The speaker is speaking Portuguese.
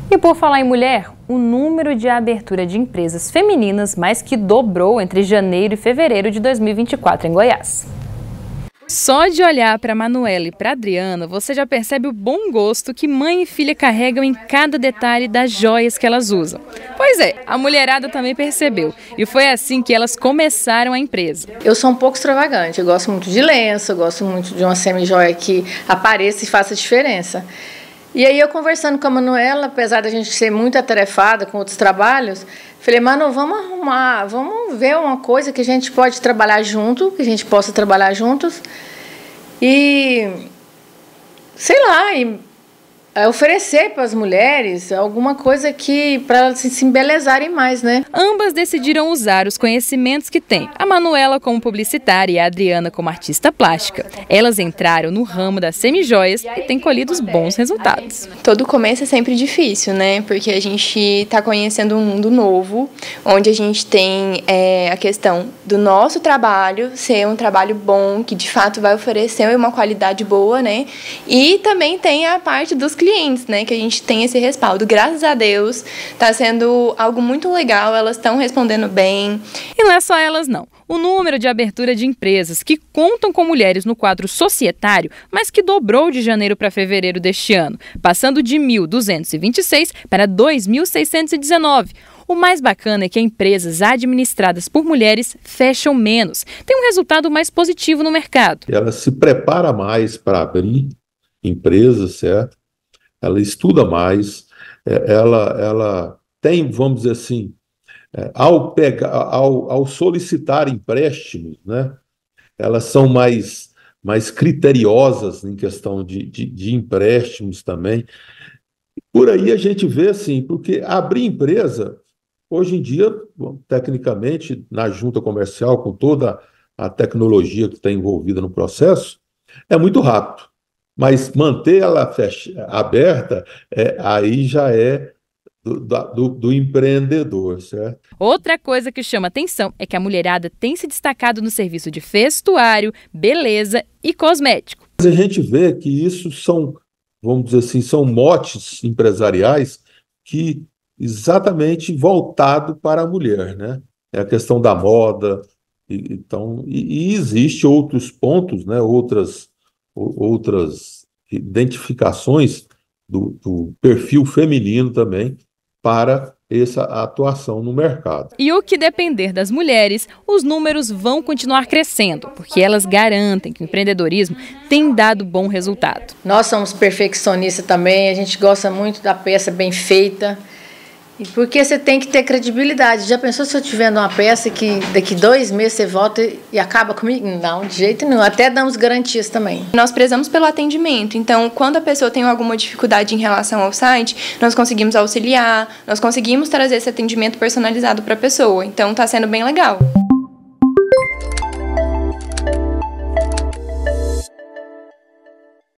E por falar em mulher, o número de abertura de empresas femininas mais que dobrou entre janeiro e fevereiro de 2024 em Goiás. Só de olhar para a Manuela e para a Adriana, você já percebe o bom gosto que mãe e filha carregam em cada detalhe das joias que elas usam. Pois é, a mulherada também percebeu, e foi assim que elas começaram a empresa. Eu sou um pouco extravagante, eu gosto muito de lenço, eu gosto muito de uma semi-joia que apareça e faça diferença. E aí eu conversando com a Manuela, apesar da gente ser muito atarefada com outros trabalhos, falei, Manu, vamos arrumar, vamos ver uma coisa que a gente pode trabalhar junto, que a gente possa trabalhar juntos e, sei lá, oferecer para as mulheres alguma coisa que para elas se embelezarem mais, né? Ambas decidiram usar os conhecimentos que têm, a Manuela como publicitária e a Adriana como artista plástica. Elas entraram no ramo das semijoias e têm colhido os bons resultados. Todo começo é sempre difícil, né? Porque a gente está conhecendo um mundo novo, onde a gente tem a questão do nosso trabalho ser um trabalho bom, que de fato vai oferecer uma qualidade boa, né? E também tem a parte dos clientes, né, que a gente tem esse respaldo. Graças a Deus, está sendo algo muito legal, elas estão respondendo bem. E não é só elas não. O número de abertura de empresas que contam com mulheres no quadro societário, mas que dobrou de janeiro para fevereiro deste ano, passando de 1.226 para 2.619. O mais bacana é que empresas administradas por mulheres fecham menos. Tem um resultado mais positivo no mercado. Ela se prepara mais para abrir empresas, certo? Ela estuda mais, ela tem, vamos dizer assim, ao solicitar empréstimos, né, elas são mais criteriosas em questão de empréstimos também. Por aí a gente vê assim, porque abrir empresa, hoje em dia, tecnicamente, na junta comercial, com toda a tecnologia que está envolvida no processo, é muito rápido. Mas manter ela aberta, aí já é do empreendedor, certo? Outra coisa que chama atenção é que a mulherada tem se destacado no serviço de vestuário, beleza e cosmético. A gente vê que isso são, vamos dizer assim, são motes empresariais que exatamente voltado para a mulher, né? É a questão da moda, então, e existe outros pontos, né? Outras identificações do perfil feminino também para essa atuação no mercado. E o que depender das mulheres, os números vão continuar crescendo, porque elas garantem que o empreendedorismo tem dado bom resultado. Nós somos perfeccionistas também, a gente gosta muito da peça bem feita. Porque você tem que ter credibilidade. Já pensou se eu te vendo uma peça que daqui 2 meses você volta e acaba comigo? Não, de jeito nenhum. Até damos garantias também. Nós prezamos pelo atendimento. Então, quando a pessoa tem alguma dificuldade em relação ao site, nós conseguimos auxiliar, nós conseguimos trazer esse atendimento personalizado para a pessoa. Então, está sendo bem legal.